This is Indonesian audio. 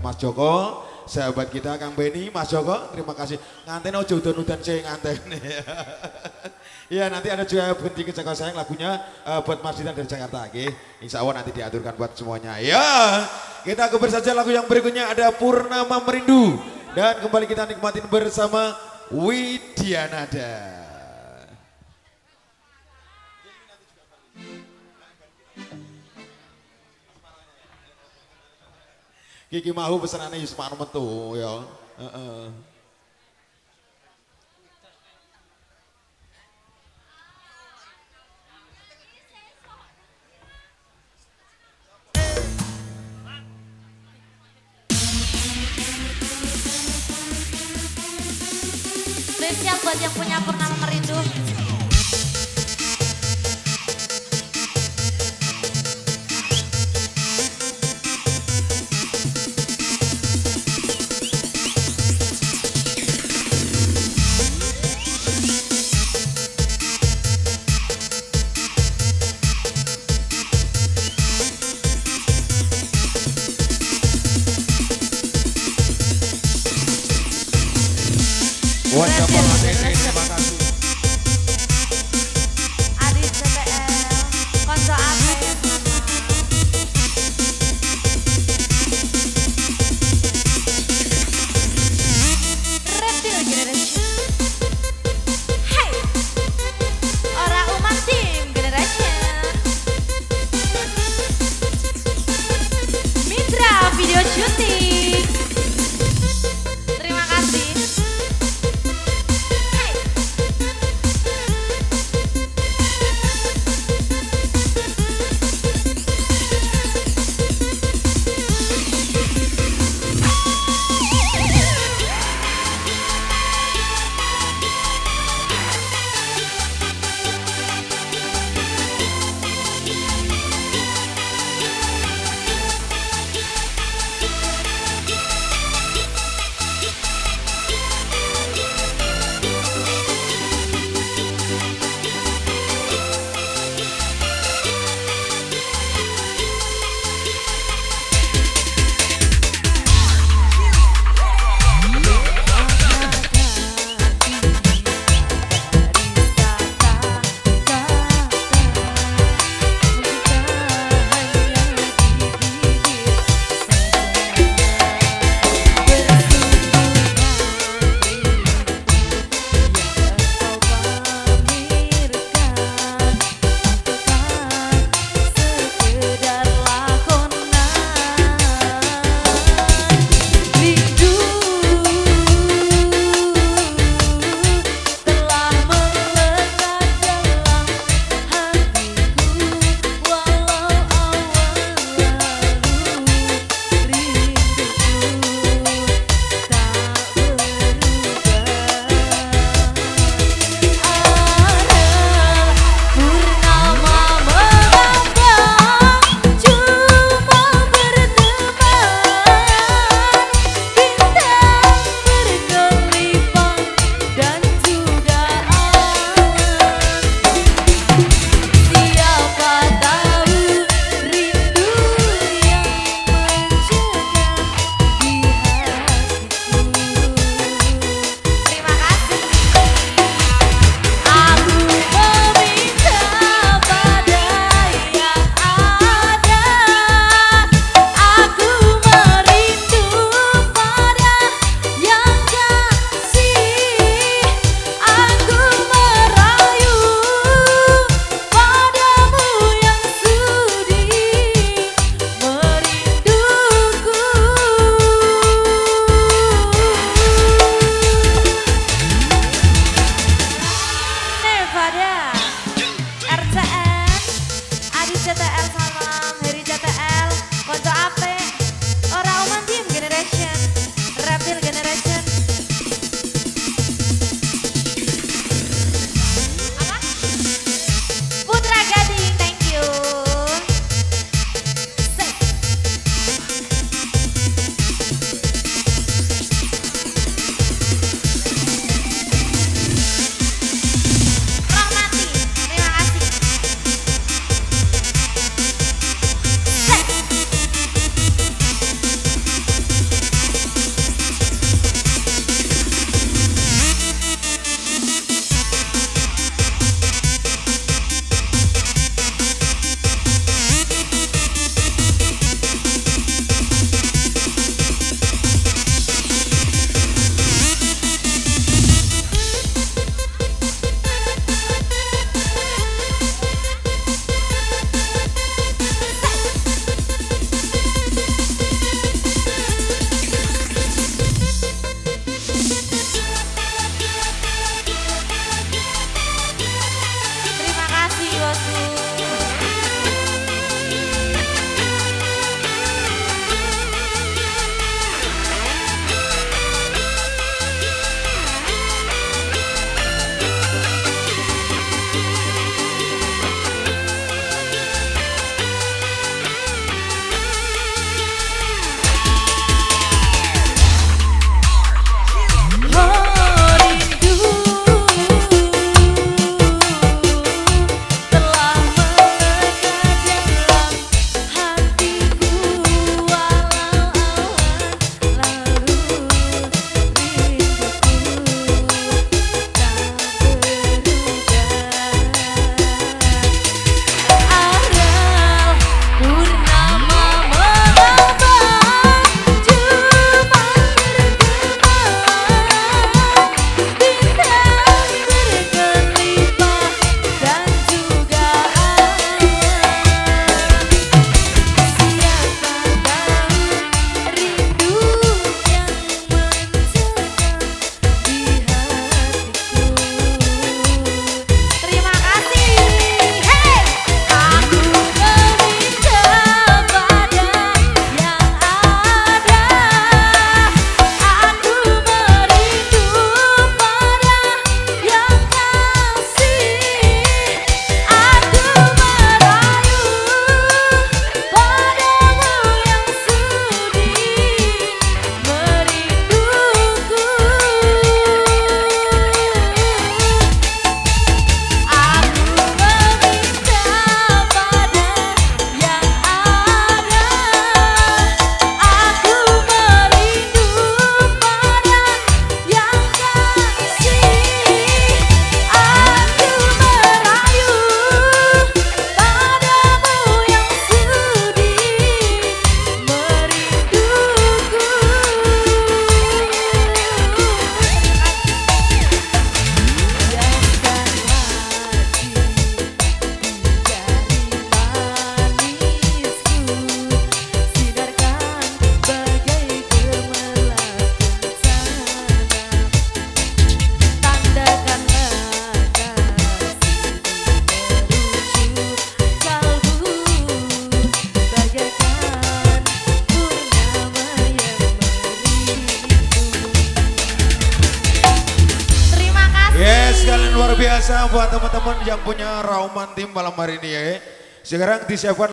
Mas Joko, sahabat kita Kang Beni, Mas Joko, terima kasih. Nganten ojo udan-udan sih nganten. Iya nanti ada juga berhenti ke Jakarta sayang lagunya buat Mas Ditan dari Jakarta. Oke, insya Allah nanti diaturkan buat semuanya. Ya, kita cover saja lagu yang berikutnya ada Purnama Merindu. Dan kembali kita nikmatin bersama Widianada. Kiki Mahu pesanannya Yusma Metu ya. Spesial buat yang punya Purnama Merindu. Wajah Bapak Tete, terima kasih. Adis CTL, Konco Ate. Reptil Generation. Hey, Ora Umat Team Generation. Mitra Video Shooting. Terima kasih. Hey. sekalian luar biasa buat teman-teman yang punya Rauman Tim malam hari ini ya. Sekarang disiapkan